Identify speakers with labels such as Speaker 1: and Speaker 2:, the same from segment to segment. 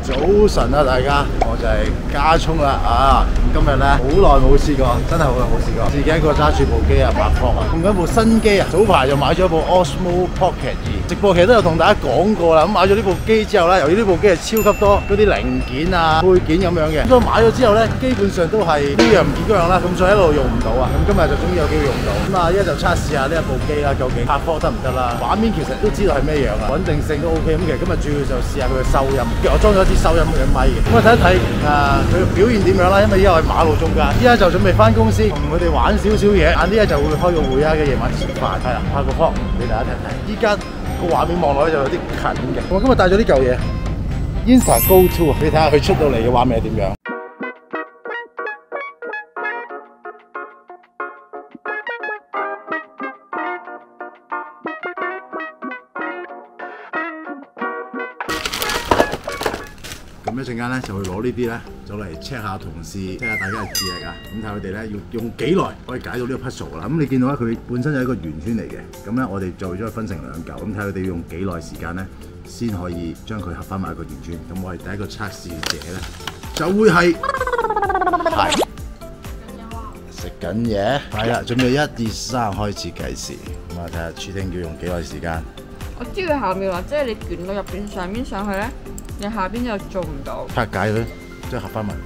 Speaker 1: 早晨啊，大家，我就係加聰啦啊！今日咧好耐冇試過，真係好耐冇試過，自己一個揸住部機啊，白科啊，用緊部新機啊。早排就買咗部 Osmo Pocket 2，直播其實都有同大家講過啦。咁買咗呢部機之後咧，由於呢部機係超級多嗰啲零件啊、配件咁樣嘅，咁所以買咗之後咧，基本上都係呢樣唔見嗰樣啦，咁所以一路用唔到啊。咁今日就終於有機會用到，咁啊，依家就測試下呢一部機啦，究竟拍科得唔得啦？畫面其實都知道係咩樣啊，穩定性都 OK。咁其實今日主要就試下佢嘅收音，我裝咗一支收音嘅咪嘅，咁啊睇一睇佢嘅表現點樣啦。因為依家喺馬路中間，依家就準備翻公司，同佢哋玩少少嘢。晏啲咧就會開個會啊，嘅夜晚食飯，係啦，拍個 vlog俾大家睇睇。依家個畫面望落去就有啲近嘅。我今日帶咗呢嚿嘢 Insta Go 2，你睇下佢出到嚟嘅畫面係點樣。咁一陣間咧就會攞呢啲咧，就嚟 check 下同事，check 下大家嘅智力啊。咁睇佢哋咧要用幾耐可以解到呢個 puzzle 啦。咁你見到咧，佢本身就係一個圓圈嚟嘅。咁咧我哋就將佢分成兩嚿，咁睇佢哋要用幾耐時間咧，先可以將佢合翻埋一個圓圈。咁我哋第一個測試者咧就會係食緊嘢，係啦，準備1、2、3開始計時。咁啊睇下處丁要用幾耐時間。
Speaker 2: 我知佢下面話，即係你捲到入邊上面上去咧。你下邊就做唔到，
Speaker 1: 拆解佢，即係合翻埋。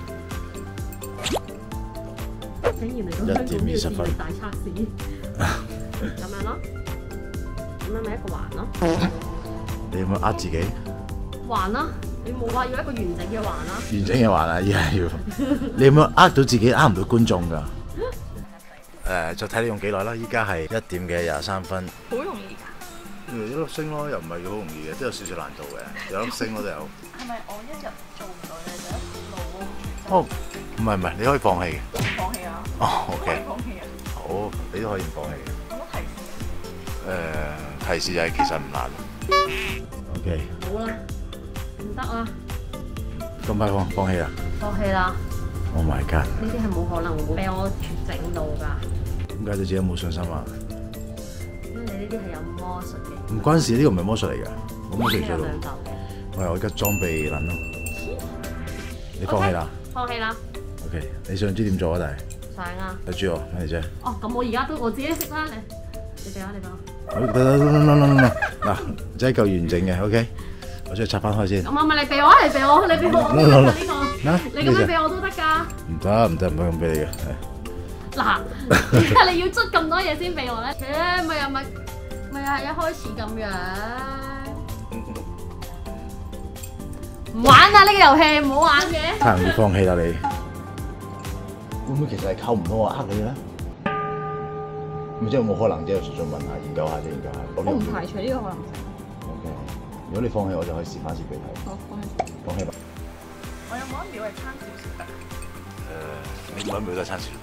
Speaker 3: 竟然嚟到香港呢個大測試，咁樣咯，咁樣咪一個環咯。
Speaker 1: 你有冇呃自己？
Speaker 3: 環啦，你冇話要一個完整嘅環啦。
Speaker 1: 完整嘅環啊，依家要。你有冇呃到自己，呃唔到觀眾㗎？就睇你用幾耐啦。依家係1點嘅23分。
Speaker 2: 好容易㗎。
Speaker 1: 一粒星咯，又唔係好容易嘅，都有少少難度嘅。有粒星咯都有。
Speaker 2: 係咪我一日做唔到你就一路？
Speaker 1: 哦，唔係，你可以放棄嘅。
Speaker 2: 唔放棄啊！
Speaker 1: 哦 ，OK。
Speaker 2: 放棄啊！
Speaker 1: 好，你都可以唔放棄嘅。
Speaker 2: 有冇提示？
Speaker 1: 提示就係其實唔難。OK。
Speaker 3: 好啦，唔得啊！
Speaker 1: 咁快放棄啊？
Speaker 3: 放棄啦
Speaker 1: ！Oh my god！
Speaker 3: 呢啲係冇可能會俾我整到㗎。
Speaker 1: 點解對自己冇信心啊？
Speaker 3: 因為你呢啲係有魔術嘅。
Speaker 1: 唔關事，呢個唔係魔術嚟㗎，冇魔術做到。
Speaker 3: 兩嚿嘅。
Speaker 1: 我而家裝備撚咯。你放棄啦？
Speaker 3: 放棄啦。
Speaker 1: OK， 你想知點做啊？但係
Speaker 3: 想啊。
Speaker 1: 你知我咩嚟啫？
Speaker 3: 哦，咁我而家都我自己識啦，你俾啊，你俾我。
Speaker 1: 好，得嗱，即係一嚿完整嘅 ，OK， 我將佢拆翻開先。
Speaker 3: 唔係，你俾我，你俾我，你俾我，我得㗎呢個。你咁樣俾我都得㗎。
Speaker 1: 唔得，唔可以咁俾你嘅。
Speaker 3: 嗱，點解你要捽咁多嘢先俾我咧？咪又係一開始咁樣。唔玩啦，呢個遊戲唔好玩嘅。
Speaker 1: 太容易放棄啦你。會唔會其實係溝唔到我呃你咧？咁即係有冇可能啫？再問下研究下。
Speaker 2: 我唔排除呢個可能性。
Speaker 1: OK， 如果你放棄，我就可以試翻次俾你睇。
Speaker 2: 好，
Speaker 1: 放棄吧。
Speaker 2: 我有冇一秒係差少少得？
Speaker 1: 你每一秒都係差少少得。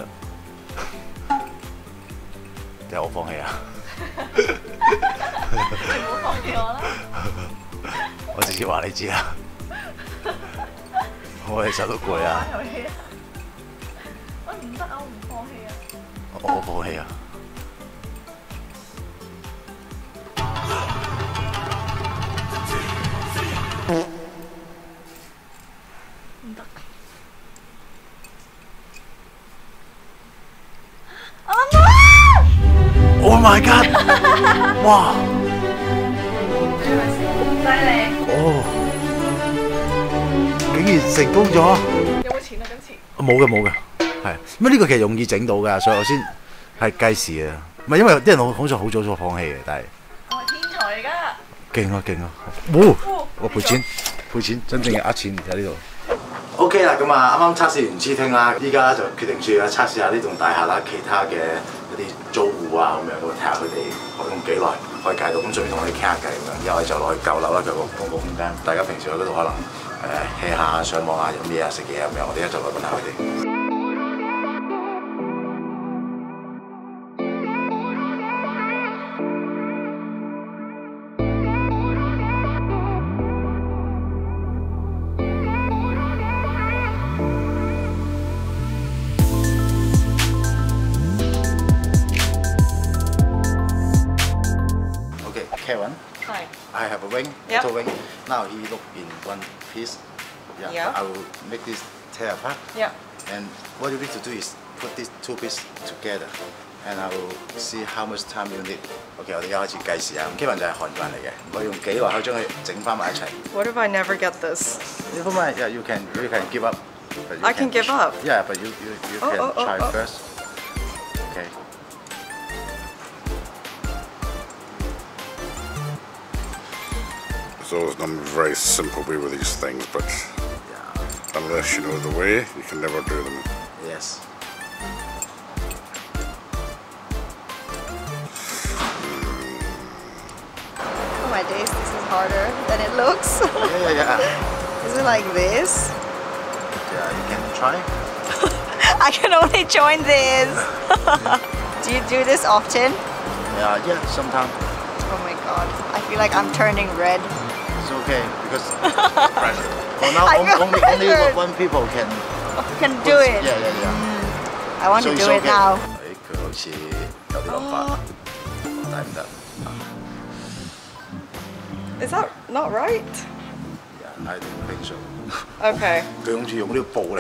Speaker 1: 定係我放棄啊？
Speaker 2: 你唔好放棄我啦！
Speaker 1: 我直接話你知啦。我哋手都攰啊！
Speaker 2: 我唔得啊！我唔放棄啊！
Speaker 1: 我放棄啊！
Speaker 2: 唔得。
Speaker 1: Oh my god！ 哇！
Speaker 2: 係咪先？犀利！
Speaker 1: 哦，竟然成功咗！
Speaker 2: 有冇錢啊？今次？
Speaker 1: 冇嘅，係咁呢個其實容易整到㗎，所以我先係計時啊。唔係因為啲人好似好早就放棄嘅，但係
Speaker 2: 我係天才嚟㗎！
Speaker 1: 勁啊！我賠錢，真正嘅呃錢喺呢度。OK 啦，咁啊，啱啱測試完黐聽啦，依家就決定住啊測試下呢棟大廈啦，其他嘅一啲租戶啊咁樣，咁睇下佢哋可以用幾耐可以解到，咁順便同我哋傾下偈咁樣。之後我哋就落去舊樓啦，佢個公共空間，大家平時去嗰度可能hea 下、上網啊、飲嘢啊、食嘢咁樣，我哋一就落去問下佢哋。Kevin, I have a wing, little wing. Now he look in one piece. Yeah.
Speaker 2: Yeah.
Speaker 1: I will make this tear apart.
Speaker 2: Yeah.
Speaker 1: And what you need to do is put these two pieces together. And I will see how much time you need. OK， 我哋而家開始計時啊。Kevin 就係韓國人嚟嘅，我用幾耐可以將佢整翻埋一齊。
Speaker 2: What if I never get this?
Speaker 1: Never mind. Yeah, you can give up. But you
Speaker 2: I can give up.
Speaker 1: Yeah, but you can try first. Okay.
Speaker 4: It's always done very simple way with these things, but
Speaker 1: Yeah.
Speaker 4: unless you know the way, you can never do them.
Speaker 1: Yes.
Speaker 2: Oh my days, this is harder than it looks.
Speaker 1: Yeah.
Speaker 2: Is it like this?
Speaker 1: Yeah, you can try.
Speaker 2: I can only join this. Do you do this often?
Speaker 1: Yeah, sometimes
Speaker 2: Oh my god, I feel like I'm turning red.
Speaker 1: it's okay because for now
Speaker 2: I feel
Speaker 1: only
Speaker 2: pressured.
Speaker 1: one people can
Speaker 2: Can do it.
Speaker 1: Yeah.
Speaker 2: I want
Speaker 1: So
Speaker 2: to
Speaker 1: it's
Speaker 2: do it
Speaker 1: okay.
Speaker 2: now.
Speaker 1: 佢好似有啲諗法，但係唔得。
Speaker 2: Is that not right?
Speaker 1: Yeah, I don't think so.
Speaker 2: Okay.
Speaker 1: 佢好似用呢個布嚟。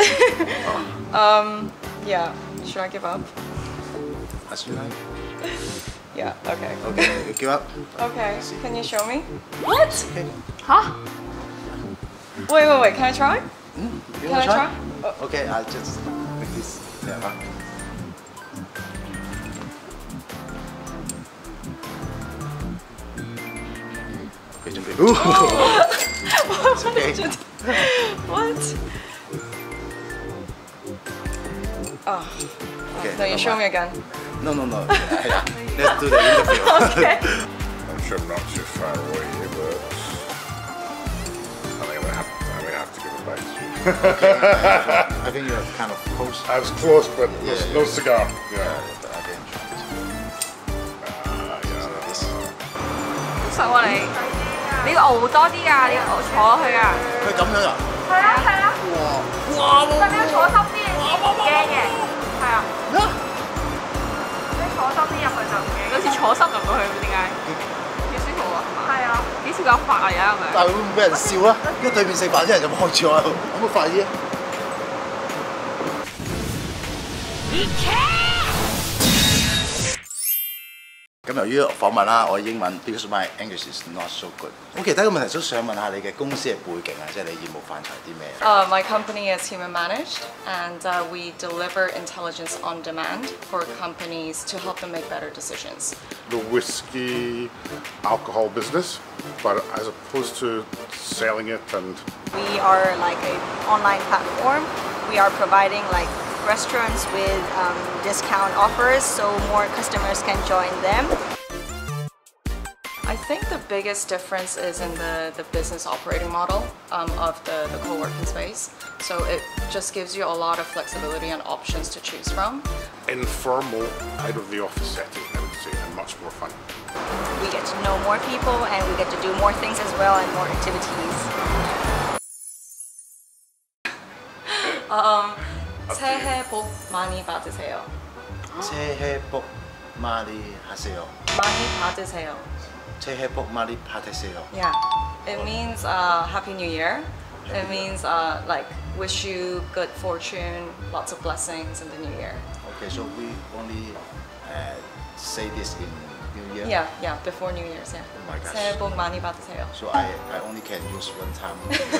Speaker 2: Yeah. Should I give up?
Speaker 1: As you like.
Speaker 2: Yeah. Okay.
Speaker 1: Okay, you give up.
Speaker 2: Okay. Can you show me? What? Huh? Wait. Can I try?
Speaker 1: You
Speaker 2: Can
Speaker 1: wanna
Speaker 2: I try? Oh.
Speaker 1: Okay, I'll just make this. Yeah. 佢準備。It's okay.
Speaker 2: What? Oh.
Speaker 1: Okay,
Speaker 2: No, you show me again.
Speaker 1: No. Yeah, let's do the interview.
Speaker 2: Okay.
Speaker 4: I'm sure I'm not too far away, but I think I may have to give it back to you.
Speaker 1: I think you're kind of close.
Speaker 4: I was close, but
Speaker 1: Yeah,
Speaker 4: no
Speaker 1: yeah.
Speaker 4: cigar.
Speaker 1: Yeah,
Speaker 4: Yeah.
Speaker 1: but I can try this.
Speaker 4: Yeah.
Speaker 2: 實喎你，你要熬多啲啊！你要熬坐落去啊！
Speaker 1: 佢咁樣啊？
Speaker 2: 係啊！哇！但你要坐深啲，驚嘅。係啊。你坐深啲入去就唔驚。好似坐深入過去咁，點解？幾舒服啊？係啊。幾似個發嚟啊？係咪？
Speaker 1: 但係會唔會俾人笑啊？因為對面食飯啲人就望住我喺度，可唔可以快啲啊？咁由於訪問啦，我英文 because my English is not so good。我其他嘅問題都想問下你嘅公司嘅背景啊，即係你業務範疇係啲咩？
Speaker 2: My company is human managed, and we deliver intelligence on demand for companies to help them make better decisions.
Speaker 4: The whiskey alcohol business, but as opposed to selling it and
Speaker 2: We are like an online platform. We are providing like restaurants with discount offers so more customers can join them. I think the biggest difference is in the business operating model of the co-working space. So it just gives you a lot of flexibility and options to choose from.
Speaker 4: informal out of the office setting, I would say, and much more fun.
Speaker 2: We get to know more people and we get to do more things as well and more activities. 새해 복 많이 받으세요.
Speaker 1: 새해 복 많이 하세요.
Speaker 2: 많이 받으세요.
Speaker 1: 새해 복 많이 받으세요.
Speaker 2: Yeah, it means Happy New Year. It means like wish you good fortune, lots of blessings in the new year.
Speaker 1: Okay, so we only say this in New Year.
Speaker 2: Yeah, before New Year's. Yeah.
Speaker 1: Oh my gosh.
Speaker 2: 새해 복 많이 받으세요.
Speaker 1: So I only can use one time.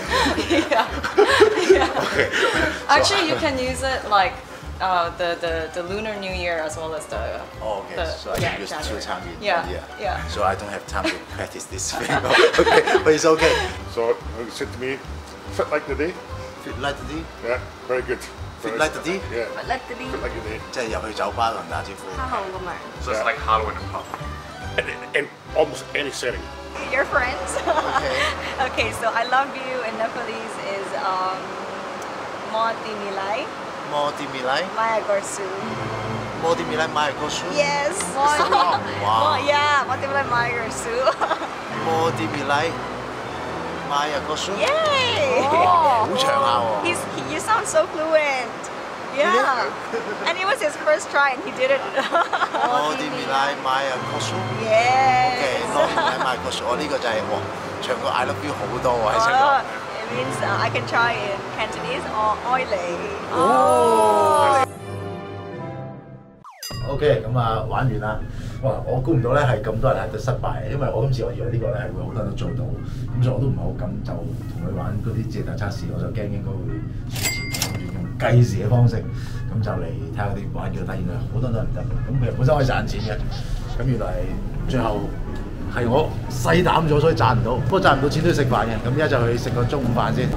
Speaker 2: Yeah. Actually, you can use it like the Lunar New Year as well as the.
Speaker 1: Oh, okay. So I can use two times in
Speaker 2: Yeah,
Speaker 1: one year.
Speaker 2: yeah.
Speaker 1: So I don't have time to practice this thing. Okay, but it's okay.
Speaker 4: So you said to me, fit like the day.
Speaker 1: Fit like the day.
Speaker 4: Yeah, very good.
Speaker 1: Fit like the day.
Speaker 4: Yeah,
Speaker 2: Let the
Speaker 4: fit like the day.
Speaker 1: 即係入去酒吧同人打招呼。
Speaker 2: Hello 咁樣。
Speaker 5: So it's like Halloween and pub.
Speaker 4: In almost any setting.
Speaker 2: Your friends.
Speaker 1: Okay.
Speaker 2: Okay, so I love you in Nepalese is Moti Milai
Speaker 1: Modi Milai.
Speaker 2: Maya Gorsu.
Speaker 1: Modi Milai Maya Gosu.
Speaker 2: Yes.
Speaker 1: Wow.
Speaker 2: Yeah, Moti Milai Maya Gorsu.
Speaker 1: Modi Milai Maya Gosu.
Speaker 2: Yay!
Speaker 1: 好長下喎。
Speaker 2: You sound so fluent. Yeah. And it was his first try and he did it.
Speaker 1: Modi Milai Maya Gosu.
Speaker 2: Yes.
Speaker 1: Okay, Modi Milai Maya Gosu。我呢個就係哇，長過 I love you 好多喎喺香港。
Speaker 2: It means I can try in Cantonese or oily.
Speaker 1: OK， 咁啊玩完啦。哇！我估唔到咧係咁多人係都失敗，因為我今次我以為呢個咧係會好多人都做到，咁所以我都唔係好敢就同佢玩嗰啲借答測試，我就驚應該會輸錢，諗住用計時嘅方式，咁就嚟睇下佢哋玩幾多，但原來好多都唔得，咁其實本身可以賺錢嘅，咁原來最後係我細膽咗，所以賺唔到，不過賺唔到錢都要食飯嘅，咁而家就去食個中午飯先。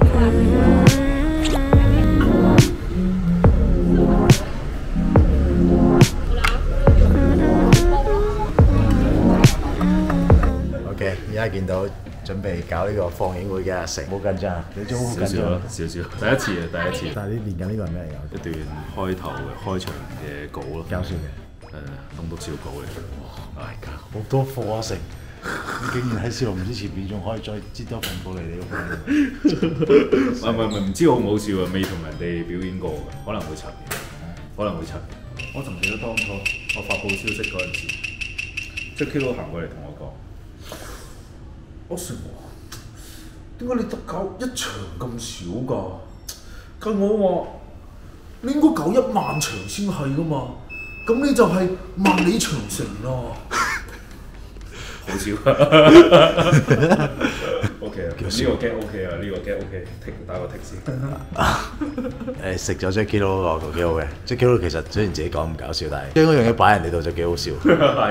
Speaker 1: 而家見到準備搞呢個放映會嘅阿成，好緊張，你都好緊張。
Speaker 5: 少少，第一次啊，第一次。
Speaker 1: 但係你練緊呢個係咩嚟㗎？
Speaker 5: 一段開頭嘅開場嘅稿咯，
Speaker 1: 搞笑嘅，
Speaker 5: 棟篤笑稿嚟。
Speaker 1: My God，好多課啊成，你竟然喺笑容之前邊仲可以再擠多份過嚟你嗰
Speaker 5: 份。唔知好唔好笑啊？未同人哋表演過㗎，可能會柒嘅，可能會柒。我仲記得當初我發布消息嗰陣時，Jacky Lou行過嚟同我講。我成話點解你得搞一場咁少㗎？佢我話你應該搞1萬場先係㗎嘛，咁你就係萬里長城啦。好笑，OK 啊，呢個 get OK 啊，呢個 get OK， 打個 tick 先。
Speaker 1: 食咗 Jacky Lou 嗰個幾好嘅 ，Jacky Lou 其實雖然自己講咁搞笑，但係將嗰樣嘢擺人哋度就幾好笑。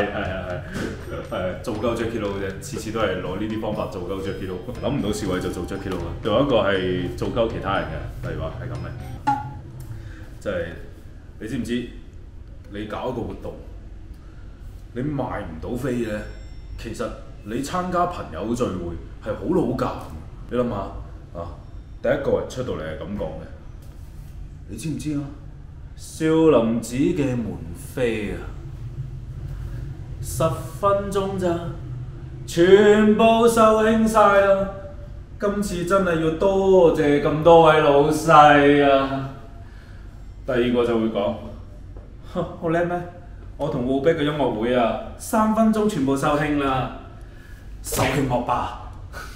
Speaker 5: 係做鳩 Jacky Lou 嘅啫，次次都係攞呢啲方法做鳩 Jacky Lou，諗唔到笑位就做 Jacky Lou 啦。仲有一個係做鳩其他人嘅，例如話係咁嘅，即係你知唔知？你搞一個活動，你賣唔到飛咧，其實你參加朋友聚會係好老尷。你諗下啊，第一個人出到嚟係咁講嘅，你知唔知啊？少林寺嘅門飛啊！10分鐘咋，全部售罄晒啦！今次真係要多謝咁多位老細啊！第二個就會講：好叻咩？我同Wu Big嘅音樂會啊，3分鐘全部售罄啦！售罄惡霸！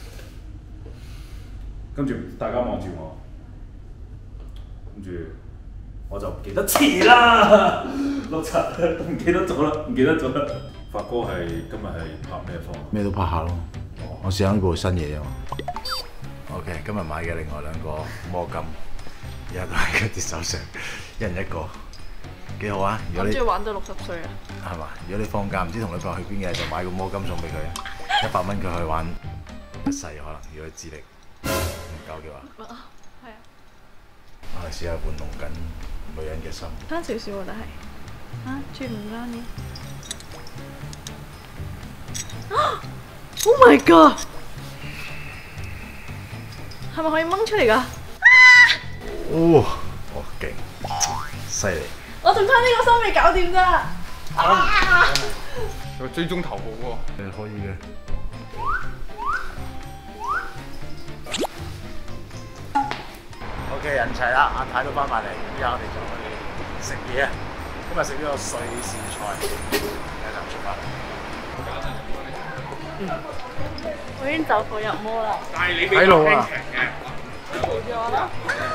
Speaker 5: 跟住大家望住我，跟住我就唔記得詞啦，67唔記得咗啦，唔記得咗啦。發哥係今日係拍咩科？
Speaker 1: 咩都拍下咯。我試下呢部新嘢啊嘛。OK， 今日買嘅另外2個魔金，而家都係嗰啲手上，一人一個，幾好啊！如果你
Speaker 6: 中意玩到60歲啊？
Speaker 1: 係嘛？如果你放假唔知同女朋友去邊嘅，就買個魔金送俾佢，100蚊佢可以玩一世可能。如果智力唔夠嘅話，
Speaker 6: 係啊。
Speaker 1: 我哋試下玩弄緊女人嘅心。
Speaker 6: 爭少少喎，但係啊，轉唔啱嘅。Oh my god！ 係咪可以掹出嚟㗎？
Speaker 1: 哦，勁，犀利！
Speaker 6: 我仲差呢個心未搞掂咋。
Speaker 7: 有追蹤頭部喎。
Speaker 1: 可以嘅。OK， 人齊啦，阿太都翻埋嚟，依家我哋就去食嘢。今日食呢個瑞士菜，而家就出發。
Speaker 6: 我已經走火入魔啦。
Speaker 7: 但係你
Speaker 1: 喺路啊！
Speaker 6: 冇咗啦。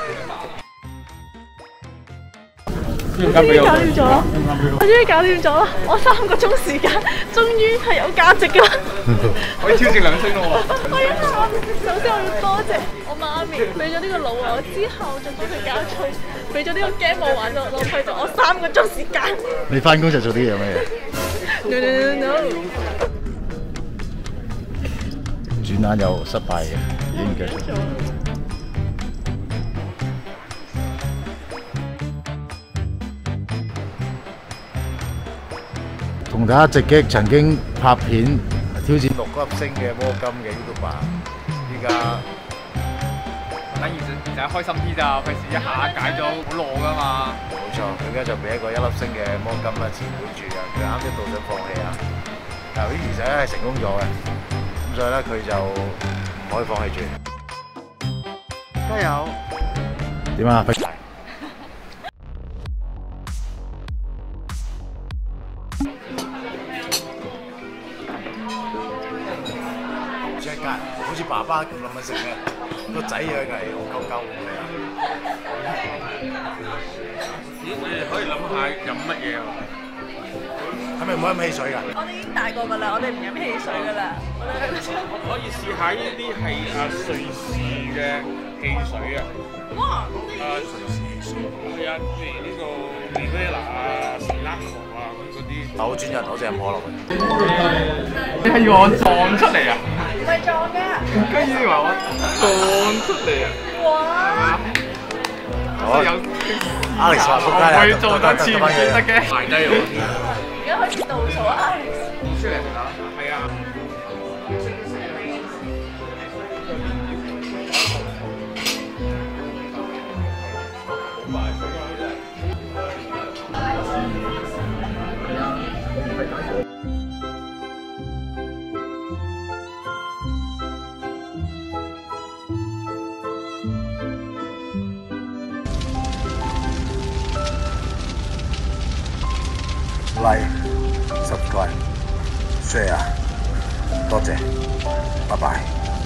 Speaker 7: 我終於
Speaker 6: 搞掂咗啦！我終於搞掂咗啦！我3個鐘時間，終於係有價值㗎啦！
Speaker 7: 可以挑戰2星咯喎！
Speaker 6: 我要喊！首先我要多謝我媽咪俾咗呢個腦我，之後就幫佢教佢俾咗呢個 game 我玩到浪費咗我3個鐘時間。
Speaker 1: 你翻工就做啲嘢咩嘢
Speaker 6: ？No。
Speaker 1: 轉眼又失敗嘅，已經繼續。同大家直擊曾經拍片挑戰6粒星嘅魔金嘅 YouTuber， 依家
Speaker 7: 等而家開心啲咋，費事一下解咗好耐㗎嘛。
Speaker 1: 冇錯，佢而家就俾一個1粒星嘅魔金啦，纏繞住啊！佢啱一度想放棄啊，但係其實咧係成功咗嘅，咁所以咧佢就唔可以放棄住。加油！點啊？飛柴！好似爸爸爸咁諗食咩？個仔樣係戇鳩鳩咁樣。
Speaker 8: 咦，你哋可以諗下飲乜嘢喎？
Speaker 1: 係咪唔可以飲汽水㗎？
Speaker 6: 我哋已經大個㗎啦，我哋唔飲汽水㗎啦。
Speaker 8: 可以試下呢啲係瑞士嘅汽水啊！
Speaker 6: 哇！
Speaker 8: 係啊，譬如呢個 Rivera 啊、Sinaco 啊嗰啲。
Speaker 1: 但好專人，我只飲可樂嘅。
Speaker 7: 你係要我撞出嚟啊？
Speaker 6: 唔係撞㗎。
Speaker 7: 跟住話我撞出嚟啊？
Speaker 6: 哇！
Speaker 1: 好
Speaker 7: 有
Speaker 1: ，Alex 話仆街啦，
Speaker 7: 我會做多次唔先得嘅。
Speaker 8: 排低我添。
Speaker 6: 而家開始倒數啊 Alex。
Speaker 8: 出嚟啊！係啊。
Speaker 1: Like, subscribe, share，多謝，拜拜。